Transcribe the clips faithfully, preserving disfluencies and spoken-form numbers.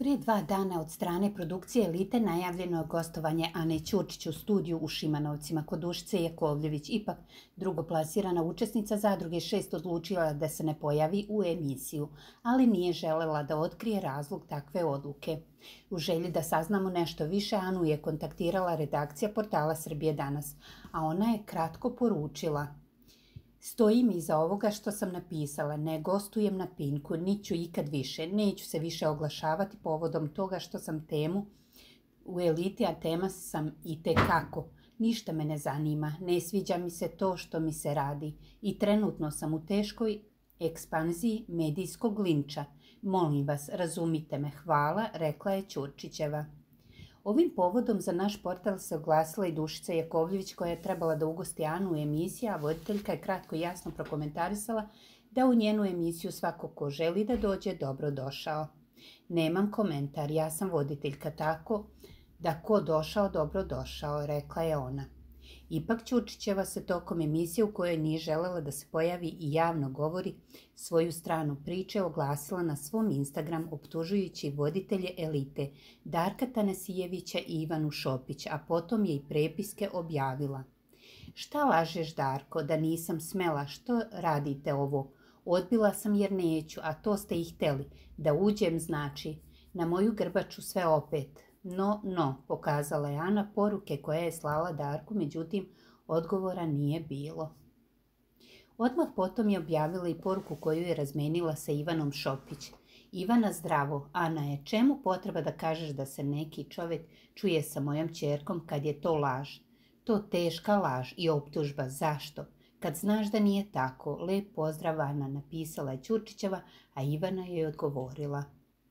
Prije dva dana od strane produkcije Elite najavljeno je gostovanje Ane Ćurčić u studiju u Šimanovcima kod Dušice Jakovljević. Ipak drugoplasirana učesnica Zadruge šest odlučila da se ne pojavi u emisiju, ali nije želela da otkrije razlog takve odluke. U želji da saznamo nešto više, Anu je kontaktirala redakcija portala Srbije danas, a ona je kratko poručila: "Stojim iza ovoga što sam napisala, ne gostujem na Pinku, niti ću ikad više, neću se više oglašavati povodom toga što sam temu u Eliti, a tema sam i te kako. Ništa me ne zanima, ne sviđa mi se to što mi se radi i trenutno sam u teškoj ekspanziji medijskog linča. Molim vas, razumite me, hvala", rekla je Ćurčićeva. Ovim povodom za naš portal se oglasila i Dušica Jakovljević, koja je trebala da ugosti Anu u emisiji, a voditeljka je kratko i jasno prokomentarisala da u njenu emisiju svako ko želi da dođe dobro došao. "Nemam komentar, ja sam voditeljka, tako da ko došao dobro došao", rekla je ona. Ipak Ćurčićeva se tokom emisije u kojoj nije želela da se pojavi i javno govori svoju stranu priče oglasila na svom Instagram optužujući voditelje Elite Darka Tanasijevića i Ivanu Šopić, a potom je i prepiske objavila: "Šta lažeš, Darko, da nisam smela, što radite ovo? Odbila sam jer neću, a to ste i hteli, da uđem znači, na moju grbaču sve opet. No, no", pokazala je Ana poruke koje je slala Darku, međutim, odgovora nije bilo. Odmah potom je objavila i poruku koju je razmenila sa Ivanom Šopić. "Ivana, zdravo. Ana je, čemu potreba da kažeš da se neki čovjek čuje sa mojom ćerkom kad je to laž? To teška laž i optužba, zašto? Kad znaš da nije tako, lep pozdrav Ana", napisala je Ćurčićeva, a Ivana je odgovorila: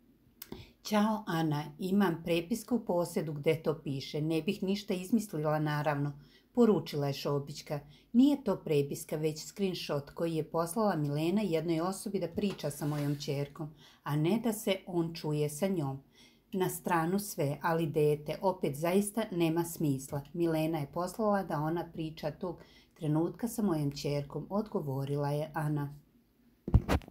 "Ćao Ana, imam prepisku u posjedu gdje to piše, ne bih ništa izmislila naravno", poručila je Šopićka. "Nije to prepiska, već screenshot koji je poslala Milena jednoj osobi da priča sa mojom ćerkom, a ne da se on čuje sa njom. Na stranu sve, ali dete, opet zaista nema smisla. Milena je poslala da ona priča tog trenutka sa mojom ćerkom", odgovorila je Ana.